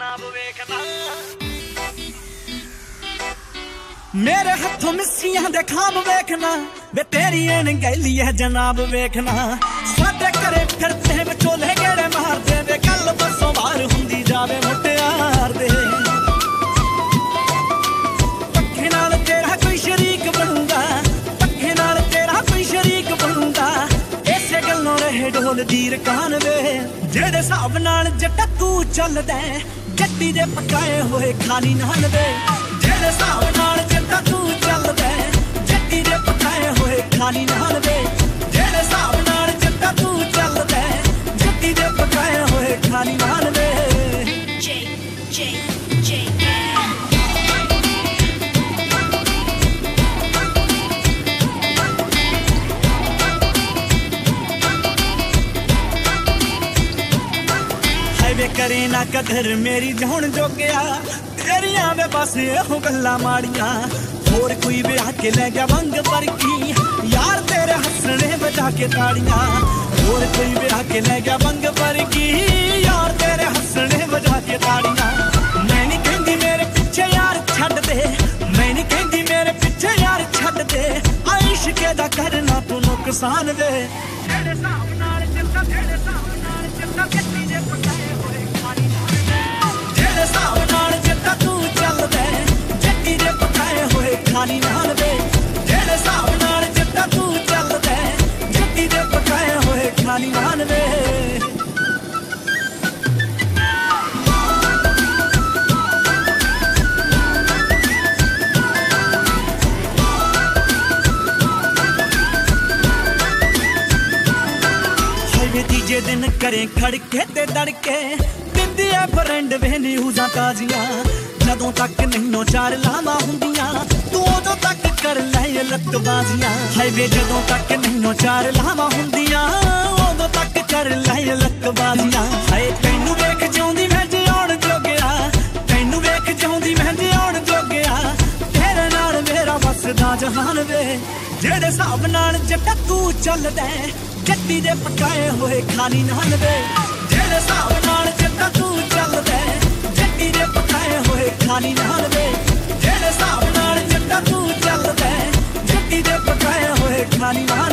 जनाब वेखना मेरे हथों मिस्सियां दे खाब वेखना वे तेरी अणगहली है जनाब वेखना साडे घरे फिरते विचोले गेड़े मारदे वे गल बसों बाहर हुंदी जावे मुटियार दे पक्खे नाल तेरा कोई शरीक बनूंगा पक्खे नाल तेरा कोई शरीक बनूंगा इसे गल्लों रहे ढोल दीर कान वे जेड़े हिसाब नाल जट्टा तू चलदा जट्टी दे पकाए होए खाली नान वे जेड़े हिसाब नाल जट्टा तू चलदा जट्टी दे पकाए होए खाली नान वे जेड़े हिसाब नाल जट्टा तू चलदा जट्टी दे पकाए होए खाली नान वे वे करे ना कदर मेरी जौन जो गया तेरिया वे बस एहो गल्ला माड़िया होर कोई ब्याह के ले गया वंग वर्गी यार तेरे हसने बजा के ताड़ियां होर कोई ब्याह के ले गया वंग वर्गी यार तेरे हसने बजा के ताड़ियां मैं नहीं कहंदी मेरे पीछे यार छड़ दे मैं नहीं कहंदी मेरे पीछे यार छड़ दे इश्क दा करना तू नुकसान दे तेरे साथ नाल चलदा तेरे साथ नाल चलदा गट्टी दे पकाए हिसाब नाल जट्टा तू चलदा जट्टी दे पकाए होए खाली नाल वे जेड़े हिसाब नाल जट्टा तू चलदा जट्टी दे पकाए होए खाली नाल वे तीजे दिन करें खड़के ते दड़के दिंदी है फ्रेंड वे न्यूज़ां ताजियां जदों तक नैनो चार लावां हुंदियां तू उदों तक कर ले लत्तबाजियां हाय वे जदों तक नैनो चार लावां हुंदियां उदों तक कर ले लत्तबाजियां हाय तैनू वेख जाउंदी मैं जिउण जोगिया तैनू वेख जाउंदी मैं जिउण जोगिया तेरे नाल मेरा वसदा जहान वे जेड़े हिसाब नाल जट्टा तू चलदा जट्टी दे पकाए होए खाली नान वे जेड़े हिसाब नाल जट्टा तू चलदा जट्टी दे पकाए होए खाली नान वे जेड़े हिसाब नाल जट्टा तू चलदा जट्टी दे पकाए होए खाली नान